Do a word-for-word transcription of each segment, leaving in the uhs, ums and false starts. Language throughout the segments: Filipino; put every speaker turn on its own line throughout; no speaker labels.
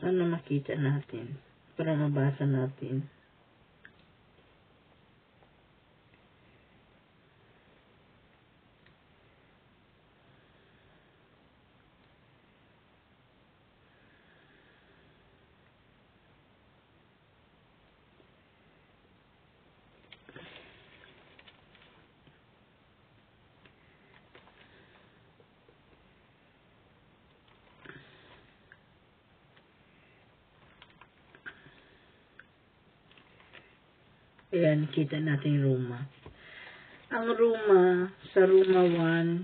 Sana makita natin. Para mabasa natin. Ayan, kita natin Roma. Ang Roma, sa Roma one,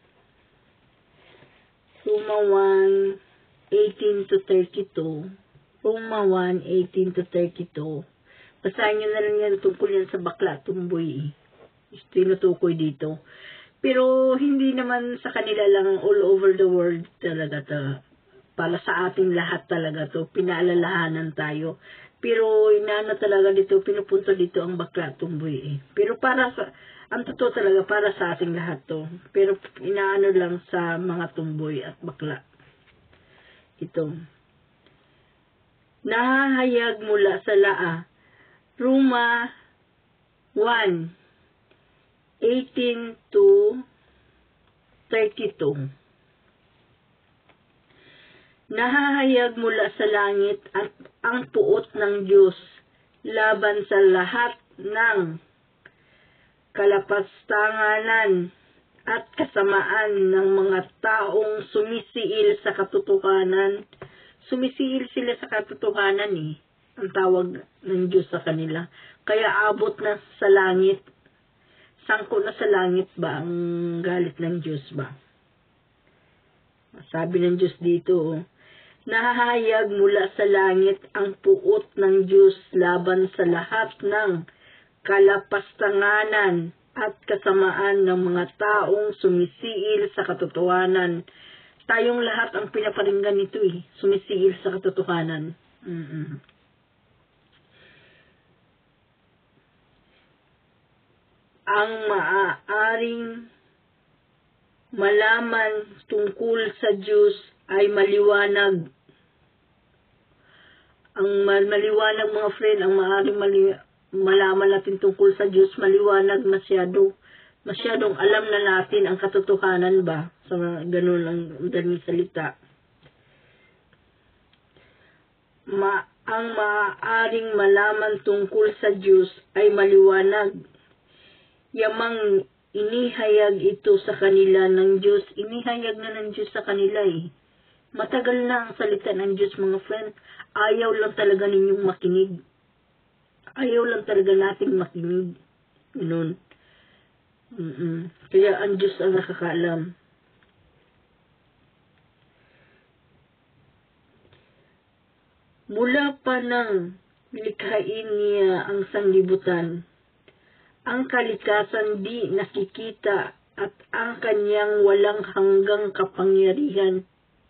Roma one, eighteen to thirty-two, Roma one, eighteen to thirty-two, basahin nyo na lang yan tungkol yan sa bakla, tumboy. Tinutukoy dito. Pero hindi naman sa kanila lang, all over the world talaga to. Para sa ating lahat talaga to, pinaalalahanan tayo. Pero inaano talaga dito, pinupunto dito ang bakla tumboy eh. Pero para sa, ang totoo talaga para sa ating lahat to. Pero inaano lang sa mga tumboy at bakla. Ito. Nahahayag mula sa laa. Roma one, eighteen to thirty-two. Nahahayag mula sa langit at ang puot ng Diyos laban sa lahat ng kalapastanganan at kasamaan ng mga taong sumisiil sa katotohanan. Sumisiil sila sa katotohanan eh. Ang tawag ng Diyos sa kanila. Kaya abot na sa langit. Sangko na sa langit ba ang galit ng Diyos ba? Sabi ng Diyos dito, nahahayag mula sa langit ang puot ng Diyos laban sa lahat ng kalapastanganan at kasamaan ng mga taong sumisiil sa katotohanan. Tayong lahat ang pinaparinggan nito eh, sumisiil sa katotohanan. Mm-mm. Ang maaaring malaman tungkol sa Diyos ay maliwanag. Ang maliwanag mga friend, ang maaaring mali malaman natin tungkol sa Diyos, maliwanag masyado. Masyadong alam na natin ang katotohanan ba? Sa ganun ang daling salita. Ma ang maaaring malaman tungkol sa Diyos ay maliwanag. Yamang inihayag ito sa kanila ng Diyos. Inihayag na ng Diyos sa kanila eh. Matagal na ang salita ng Diyos mga friend. Ayaw lang talaga ninyong makinig. Ayaw lang talaga nating makinig. Ganun. Mm -mm. Kaya ang Diyos ang nakakaalam. Mula pa nang likhain niya ang sanglibutan, ang kalikasan di nakikita at ang kanyang walang hanggang kapangyarihan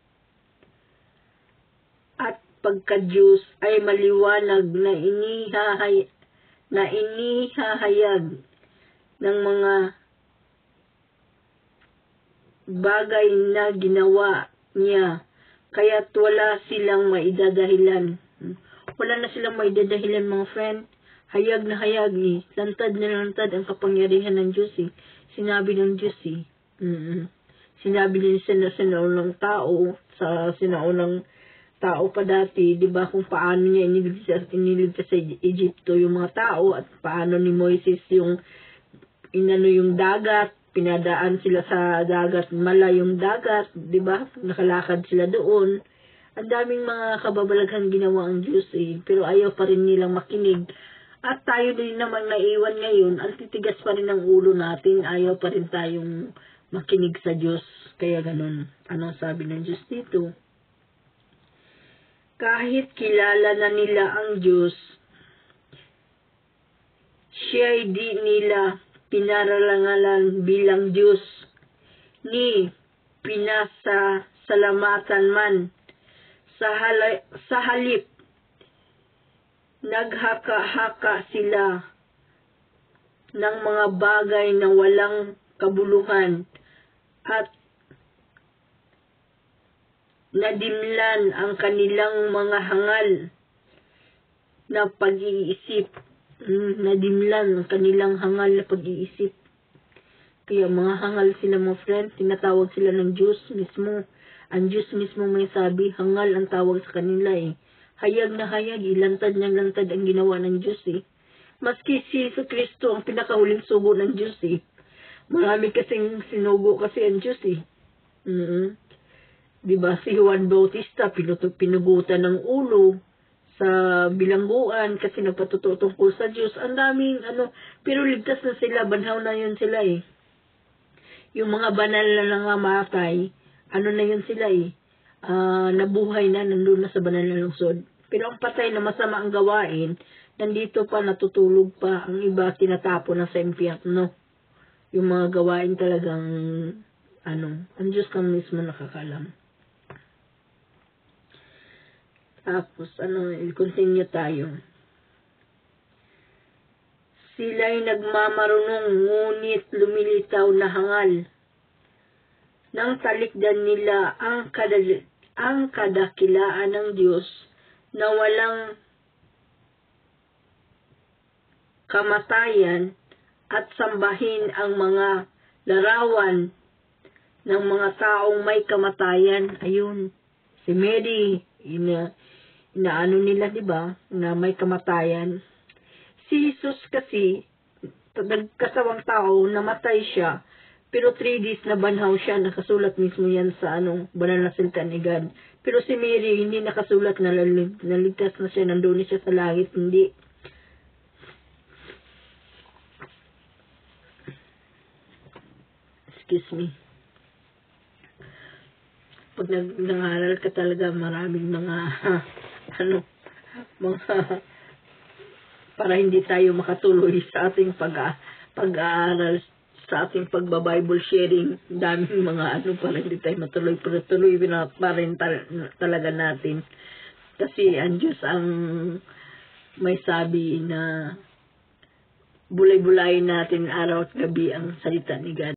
at pagka-Diyos ay maliwanag na inihahay na inihahayag ng mga bagay na ginawa niya, kaya't wala silang maidadahilan. Wala na silang maidadahilan mga friend. Hayag na hayag eh. Lantad na lantad ang kapangyarihan ng Diyos eh. Sinabi ng Diyos eh. Mm-hmm. Sinabi din sa sinaunang tao, sa sinaunang tao pa dati, di ba, kung paano niya iniligtas, iniligtas sa Egypto yung mga tao at paano ni Moises yung inano yung dagat, pinadaan sila sa dagat, mala yung dagat, di ba? Nakalakad sila doon. Ang daming mga kababalaghan ginawa ang Diyos eh, pero ayaw pa rin nilang makinig. At tayo din naman naiwan ngayon, ang titigas pa rin ng ulo natin, ayaw pa rin tayong makinig sa Diyos. Kaya ganun. Anong sabi ng Diyos dito? Kahit kilala na nila ang Diyos, siya'y di nila pinaralangalan bilang Diyos, ni pinasasalamatan man. Sa, hala, sa halip, naghaka-haka sila ng mga bagay na walang kabuluhan at nadimlan ang kanilang mga hangal na pag-iisip. Mm, nadimlan ang kanilang hangal na pag-iisip. Kaya mga hangal sila mga friend, tinatawag sila ng Diyos mismo. Ang Diyos mismo may sabi, hangal ang tawag sa kanila eh. Hayag na hayag, ilantad niyang lantad ang ginawa ng Diyos eh. Maski si Jesu Kristo ang pinakahuling sugo ng Diyos eh. Marami kasing sinugo kasi ang Diyos eh. Mm-hmm. Diba si Juan Bautista, pinuto, pinugutan ng ulo sa bilangguan kasi nagpatuto tungkol sa Diyos. Ang daming ano, pero ligtas na sila, banhaw na yun sila eh. Yung mga banal na nangamatay, ano na yun sila eh. Uh, nabuhay na, nandun na sa banal na lungsod. Pero ang patay na masama ang gawain, nandito pa, natutulog pa. Ang iba, tinatapon na sa impyerno. Yung mga gawain talagang, ano, ang Diyos lang mismo nakakalam. Tapos, ano, i-continue tayo. Sila'y nagmamarunong, ngunit lumilitaw na hangal. Nang talikdan nila ang, kadal- ang kadakilaan ng Diyos na walang kamatayan at sambahin ang mga larawan ng mga taong may kamatayan. Ayun, si Mary, ina, inaano nila, di ba, na may kamatayan. Si Jesus kasi, nagkasawang tao, namatay siya, pero three days na banhaw siya, nakasulat mismo yan sa ano, banal na salita ni God. Pero si Mary, hindi nakasulat, na naligtas na siya, nandun siya sa langit, hindi. Excuse me. Pag nag nangaral ka talaga, maraming mga, ano, mga, para hindi tayo makatuloy sa ating pag, pag-aaral, sa ating pagba-Bible sharing, daming mga ano, para hindi tayo matuloy, pero tuloy pa rin tal talaga natin. Kasi ang Diyos ang may sabi na bulay-bulayin natin araw at gabi ang salita ni God.